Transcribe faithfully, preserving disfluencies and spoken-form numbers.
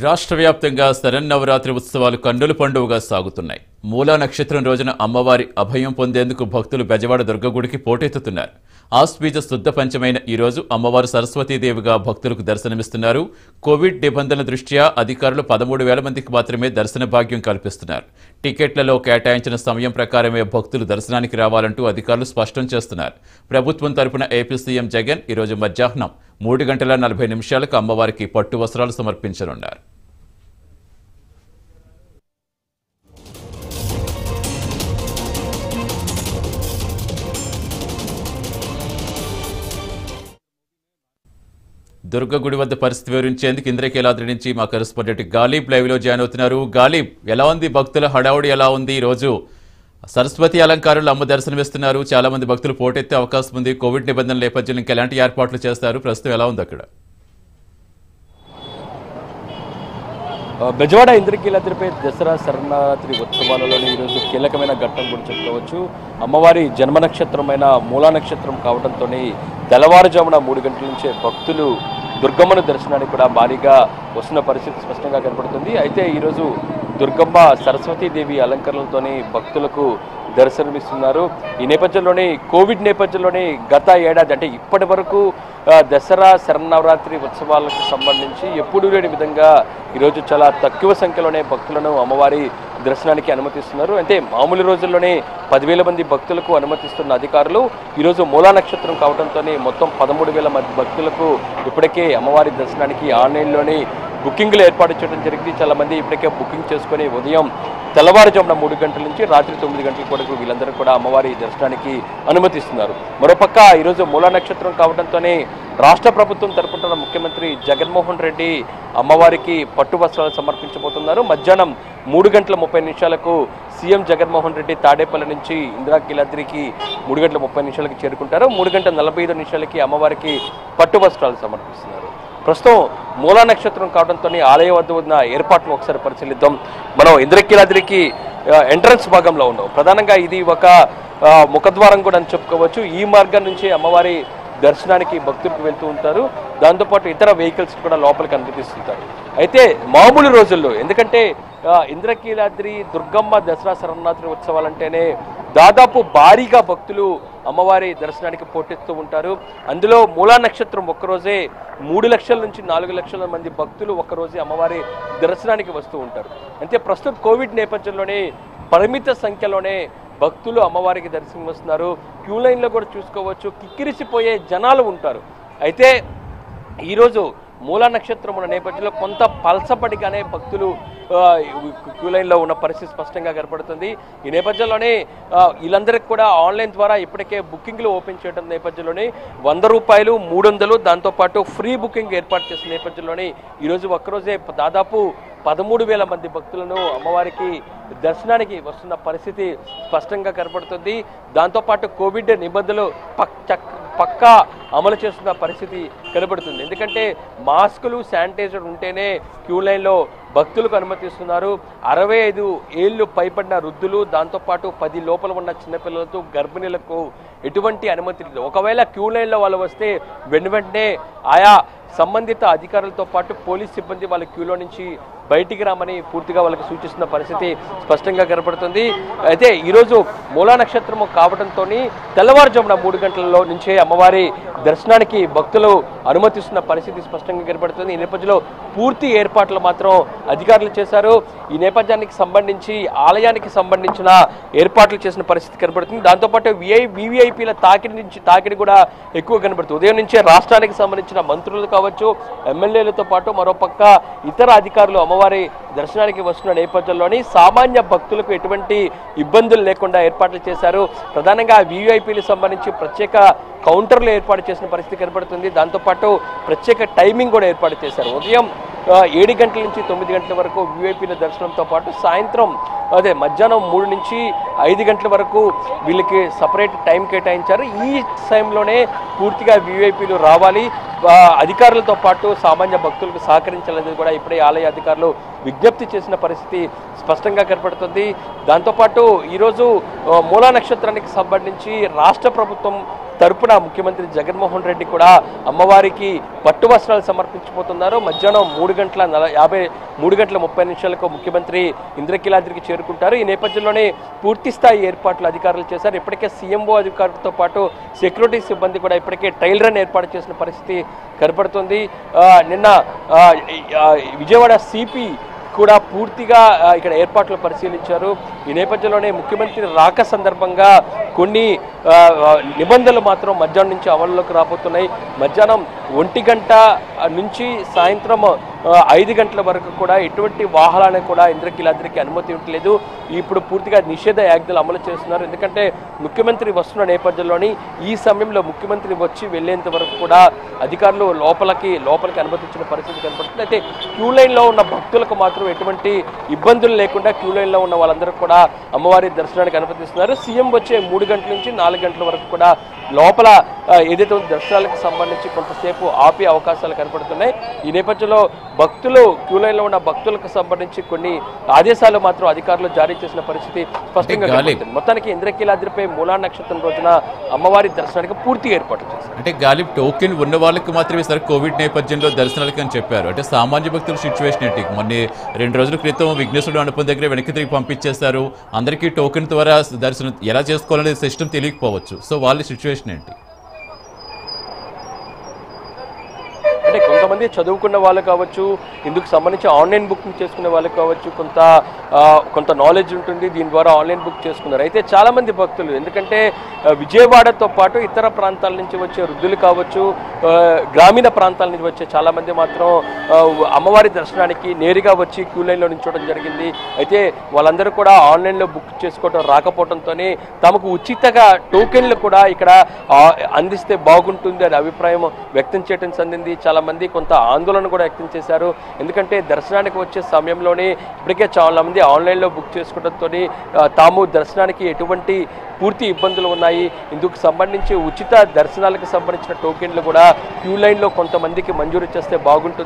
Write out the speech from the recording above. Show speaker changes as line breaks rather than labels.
రాష్ట్ర వ్యాప్తంగా శరన్నవరాత్రి ఉత్సవాలు కన్నుల పండుగగా సాగుతున్నాయి. మూలా నక్షత్రం రోజున అమ్మవారి అభయం పొందేందుకు భక్తులు బెజవాడ దుర్గగుడికి పోటెత్తుతున్నారు. ఆశ్వీజ శుద్ధ పంచమైన ఈ రోజు అమ్మవారు సరస్వతీదేవిగా భక్తులకు దర్శనమిస్తున్నారు. కోవిడ్ నిబంధనల దృష్ట్యా అధికారులు పదమూడు వేల మందికి మాత్రమే దర్శన భాగ్యం కల్పిస్తున్నారు. టికెట్లలో కేటాయించిన సమయం ప్రకారమే భక్తులు దర్శనానికి రావాలంటూ అధికారులు స్పష్టం చేస్తున్నారు. ప్రభుత్వం తరపున ఏపీ సీఎం జగన్ ఈరోజు మధ్యాహ్నం మూడు గంటల నలభై నిమిషాలకు అమ్మవారికి పట్టు వస్త్రాలు సమర్పించనున్నారు. దుర్గగుడి వద్ద పరిస్థితి వివరించేందుకు ఇంద్రకీలాద్రి నుంచి మా కరెస్పాండెంట్ గాలిబ్ లైవ్ లో జాయిన్ అవుతున్నారు. గాలిబ్, ఎలా ఉంది భక్తుల హడావుడి, ఎలా ఉంది? ఈ రోజు సరస్వతి అలంకారులు అమ్మ దర్శనమిస్తున్నారు. చాలా మంది భక్తులు పోటెత్తే అవకాశం ఉంది. కోవిడ్ నిబంధనల నేపథ్యంలో ఇంకా ఎలాంటి ఏర్పాట్లు చేస్తారు? ప్రస్తుతం ఎలా ఉంది అక్కడ?
బెజవాడ ఇంద్రకీలాద్రిపై దసరా శరణారాత్రి ఉత్సవాలలోని ఈరోజు కీలకమైన ఘట్టం కూడా చెప్పుకోవచ్చు. అమ్మవారి జన్మ నక్షత్రమైన మూలా నక్షత్రం కావడంతో తెల్లవారుజామున మూడు గంటల నుంచే భక్తులు దుర్గమ్మను దర్శనానికి కూడా భారీగా వస్తున్న పరిస్థితి స్పష్టంగా కనపడుతుంది. అయితే ఈరోజు దుర్గమ్మ సరస్వతీదేవి అలంకరణలతోని భక్తులకు దర్శనమిస్తున్నారు. ఈ నేపథ్యంలోనే కోవిడ్ నేపథ్యంలోనే గత ఏడాది అంటే ఇప్పటి వరకు దసరా శరన్నవరాత్రి ఉత్సవాలకు సంబంధించి ఎప్పుడూ లేని విధంగా ఈరోజు చాలా తక్కువ సంఖ్యలోనే భక్తులను అమ్మవారి దర్శనానికి అనుమతిస్తున్నారు. అంటే మామూలు రోజుల్లోనే పదివేల మంది భక్తులకు అనుమతిస్తున్న అధికారులు ఈరోజు మూలా నక్షత్రం కావడంతోనే మొత్తం పదమూడు వేల మంది భక్తులకు ఇప్పటికే అమ్మవారి దర్శనానికి ఆన్లైన్లోనే బుకింగ్లు ఏర్పాటు చేయడం జరిగింది. చాలా మంది ఇప్పటికే బుకింగ్ చేసుకుని ఉదయం తెల్లవారుజామున మూడు గంటల నుంచి రాత్రి తొమ్మిది గంటల వరకు వీళ్ళందరూ కూడా అమ్మవారి దర్శనానికి అనుమతిస్తున్నారు. మరోపక్క ఈరోజు మూలా నక్షత్రం కావడంతోనే రాష్ట్ర ప్రభుత్వం తరపున ముఖ్యమంత్రి జగన్మోహన్ రెడ్డి అమ్మవారికి పట్టు వస్త్రాలు సమర్పించబోతున్నారు. మధ్యాహ్నం మూడు గంటల ముప్పై నిమిషాలకు సీఎం జగన్మోహన్ రెడ్డి తాడేపల్లి నుంచి ఇంద్రకీలాద్రికి మూడు గంటల ముప్పై నిమిషాలకి చేరుకుంటారు. మూడు గంటల నలభై ఐదు నిమిషాలకి అమ్మవారికి పట్టు వస్త్రాలు సమర్పిస్తున్నారు. ప్రస్తుతం మూలా నక్షత్రం కావడంతో ఆలయం వద్ద ఉన్న ఏర్పాట్లు ఒకసారి పరిశీలిద్దాం. మనం ఇంద్రకీలాద్రికి ఎంట్రన్స్ భాగంలో ఉన్నాం. ప్రధానంగా ఇది ఒక ముఖద్వారం కూడా అని చెప్పుకోవచ్చు. ఈ మార్గం నుంచి అమ్మవారి దర్శనానికి భక్తులకు వెళ్తూ ఉంటారు. దాంతోపాటు ఇతర వెహికల్స్ కూడా లోపలికి అనుమతిస్తుంటారు. అయితే మామూలు రోజుల్లో ఎందుకంటే ఇంద్రకీలాద్రి దుర్గమ్మ దసరా శరణారాత్రి ఉత్సవాలంటేనే దాదాపు భారీగా భక్తులు అమ్మవారి దర్శనానికి పోటెత్తూ ఉంటారు. అందులో మూలా నక్షత్రం ఒక్కరోజే మూడు లక్షల నుంచి నాలుగు లక్షల మంది భక్తులు ఒక్కరోజే అమ్మవారి దర్శనానికి వస్తూ ఉంటారు. అంటే ప్రస్తుతం కోవిడ్ నేపథ్యంలోనే పరిమిత సంఖ్యలోనే భక్తులు అమ్మవారికి దర్శనం వస్తున్నారు. క్యూ లైన్లో కూడా చూసుకోవచ్చు, కిక్కిరిసిపోయే జనాలు ఉంటారు. అయితే ఈరోజు మూలా నక్షత్రం ఉన్న నేపథ్యంలో కొంత పల్సపడిగానే భక్తులు క్యూ లైన్లో ఉన్న పరిస్థితి స్పష్టంగా కనపడుతుంది. ఈ నేపథ్యంలోనే వీళ్ళందరికీ కూడా ఆన్లైన్ ద్వారా ఇప్పటికే బుకింగ్లు ఓపెన్ చేయడం నేపథ్యంలోనే వంద రూపాయలు మూడు వందలు దాంతోపాటు ఫ్రీ బుకింగ్ ఏర్పాటు చేసిన నేపథ్యంలోనే ఈరోజు ఒక్కరోజే దాదాపు పదమూడు వేల మంది భక్తులను అమ్మవారికి దర్శనానికి వస్తున్న పరిస్థితి స్పష్టంగా కనపడుతుంది. దాంతోపాటు కోవిడ్ నిబంధనలు పక్కా అమలు చేస్తున్న పరిస్థితి కనబడుతుంది. ఎందుకంటే మాస్కులు శానిటైజర్ ఉంటేనే క్యూ లైన్లో భక్తులకు అనుమతిస్తున్నారు. అరవై ఐదు ఏళ్ళు పైబడిన వృద్ధులు దాంతోపాటు పది లోపల ఉన్న చిన్నపిల్లలతో గర్భిణీలకు ఎటువంటి అనుమతి లేదు. ఒకవేళ క్యూ లైన్లో వాళ్ళు వస్తే వెను వెంటనే ఆయా సంబంధిత అధికారులతో పాటు పోలీస్ సిబ్బంది వాళ్ళ క్యూలో నుంచి బయటికి రామని పూర్తిగా వాళ్ళకి సూచిస్తున్న పరిస్థితి స్పష్టంగా కనపడుతుంది. అయితే ఈరోజు మూలా నక్షత్రము కావడంతో తెల్లవారుజామున మూడు గంటలలో నుంచే అమ్మవారి దర్శనానికి భక్తులు అనుమతిస్తున్న పరిస్థితి స్పష్టంగా కనపడుతుంది. ఈ నేపథ్యంలో పూర్తి ఏర్పాట్లు మాత్రం అధికారులు చేశారు. ఈ నేపథ్యానికి సంబంధించి ఆలయానికి సంబంధించిన ఏర్పాట్లు చేసిన పరిస్థితి కనపడుతుంది. దాంతోపాటు విఐ వివిఐపీల తాకిడి నుంచి తాకిడి కూడా ఎక్కువ కనపడుతుంది. ఉదయం నుంచే రాష్ట్రానికి సంబంధించిన మంత్రులు కావచ్చు, ఎమ్మెల్యేలతో పాటు మరోపక్క ఇతర అధికారులు అమ్మవారి దర్శనానికి వస్తున్న నేపథ్యంలోని సామాన్య భక్తులకు ఎటువంటి ఇబ్బందులు లేకుండా ఏర్పాట్లు చేశారు. ప్రధానంగా వివిఐపీలకు సంబంధించి ప్రత్యేక కౌంటర్లు ఏర్పాటు చేసిన పరిస్థితి కనపడుతుంది. దాంతోపాటు ప్రత్యేక టైమింగ్ కూడా ఏర్పాటు చేశారు. ఉదయం ఏడు గంటల నుంచి తొమ్మిది గంటల వరకు విఐపీల దర్శనంతో పాటు సాయంత్రం అదే మధ్యాహ్నం మూడు నుంచి ఐదు గంటల వరకు వీళ్ళకి సపరేట్ టైం కేటాయించారు. ఈ టైంలోనే పూర్తిగా విఐపీలు రావాలి, అధికారులతో పాటు సామాన్య భక్తులకు సహకరించాలనేది కూడా ఇప్పుడే ఆలయ అధికారులు విజ్ఞప్తి చేసిన పరిస్థితి స్పష్టంగా కనపడుతుంది. దాంతోపాటు ఈరోజు మూలా నక్షత్రానికి సంబంధించి రాష్ట్ర ప్రభుత్వం తరపున ముఖ్యమంత్రి జగన్మోహన్ రెడ్డి కూడా అమ్మవారికి పట్టు వస్త్రాలు సమర్పించబోతున్నారు. మధ్యాహ్నం మూడు గంటల నల యాభై మూడు గంటల ముప్పై నిమిషాలకు ముఖ్యమంత్రి ఇంద్రకీలాద్రికి చేరుకుంటారు. ఈ నేపథ్యంలోనే పూర్తి స్థాయి ఏర్పాట్లు అధికారులు చేశారు. ఇప్పటికే సీఎంఓ అధికారులతో పాటు సెక్యూరిటీ సిబ్బంది కూడా ఇప్పటికే ట్రయల్ రన్ ఏర్పాటు చేసిన పరిస్థితి కనపడుతుంది. నిన్న విజయవాడ సిపి కూడా పూర్తిగా ఇక్కడ ఏర్పాట్లు పరిశీలించారు. ఈ నేపథ్యంలోనే ముఖ్యమంత్రి రాక సందర్భంగా కొన్ని నిబంధనలు మాత్రం మధ్యాహ్నం నుంచి అమలులోకి రాబోతున్నాయి. మధ్యాహ్నం ఒంటి గంట నుంచి సాయంత్రం ఐదు గంటల వరకు కూడా ఎటువంటి వాహనాలను కూడా ఇంద్రకీలాద్రికి అనుమతి ఇవ్వట్లేదు. ఇప్పుడు పూర్తిగా నిషేధ యాజ్ఞలు అమలు చేస్తున్నారు. ఎందుకంటే ముఖ్యమంత్రి వస్తున్న నేపథ్యంలోని ఈ సమయంలో ముఖ్యమంత్రి వచ్చి వెళ్లేంత వరకు కూడా అధికారులు లోపలికి లోపలికి అనుమతించిన పరిస్థితి కనపడుతుంది. అయితే క్యూ లైన్లో ఉన్న భక్తులకు మాత్రం ఎటువంటి ఇబ్బందులు లేకుండా క్యూ లైన్లో ఉన్న వాళ్ళందరూ కూడా అమ్మవారి దర్శనానికి అనుమతిస్తున్నారు. సీఎం వచ్చే మూడు గంటల నుంచి నాలుగు గంటల వరకు కూడా లోపల ఏదైతే దర్శనాలకు సంబంధించి కొంతసేపు ఆపే అవకాశాలు కనపడుతున్నాయి. ఈ నేపథ్యంలో భక్తులు క్యూ లైన్లో ఉన్న భక్తులకు సంబంధించి కొన్ని ఆదేశాలు మాత్రం అధికారులు జారీ చేసిన పరిస్థితి స్పష్టంగా కనపడుతుంది. మొత్తానికి ఇంద్రకీలాద్రిపై మూలా నక్షత్రం రోజున అమ్మవారి దర్శనానికి పూర్తి ఏర్పాట్లు చేశారు.
అంటే గాలి టోకెన్ ఉన్న వాళ్ళకి మాత్రమే సరే కోవిడ్ నేపథ్యంలో దర్శనాలకి అని చెప్పారు. అంటే సామాన్య భక్తుల సిచ్యువేషన్ ఏంటి? మొన్న రెండు రోజుల క్రితం విఘ్నేశ్వరుడు అనుపం దగ్గర వెనక్కి తిరిగి పంపించేస్తారు. అందరికీ టోకెన్ ద్వారా దర్శనం ఎలా చేసుకోవాలనే సిస్టమ్ తెలియకపోవచ్చు. సో వాళ్ళ సిచ్యువేషన్ ఏంటి?
అంటే కొంతమంది చదువుకున్న వాళ్ళు కావచ్చు, ఇందుకు సంబంధించి ఆన్లైన్ బుకింగ్ చేసుకునే వాళ్ళు కావచ్చు, కొంత కొంత నాలెడ్జ్ ఉంటుంది, దీని ద్వారా ఆన్లైన్ బుక్ చేసుకున్నారు. అయితే చాలామంది భక్తులు ఎందుకంటే విజయవాడతో పాటు ఇతర ప్రాంతాల నుంచి వచ్చే వృద్ధులు కావచ్చు, గ్రామీణ ప్రాంతాల నుంచి వచ్చే చాలామంది మాత్రం అమ్మవారి దర్శనానికి నేరుగా వచ్చి క్యూ లైన్లో నిల్చోవడం జరిగింది. అయితే వాళ్ళందరూ కూడా ఆన్లైన్లో బుక్ చేసుకోవడం రాకపోవడంతో తమకు ఉచితంగా టోకెన్లు కూడా ఇక్కడ అందిస్తే బాగుంటుంది అనే అభిప్రాయం వ్యక్తం చేయడం సందింది. చాలా మంది కొంత ఆందోళన కూడా వ్యక్తం చేశారు. ఎందుకంటే దర్శనానికి వచ్చే సమయంలోనే ఇప్పటికే చాలా మంది ఆన్లైన్లో బుక్ చేసుకోవడంతో తాము దర్శనానికి ఎటువంటి పూర్తి ఇబ్బందులు ఉన్నాయి. ఇందుకు సంబంధించి ఉచిత దర్శనాలకు సంబంధించిన టోకెన్లు కూడా క్యూ లైన్లో కొంతమందికి మంజూరు చేస్తే బాగుంటుంది.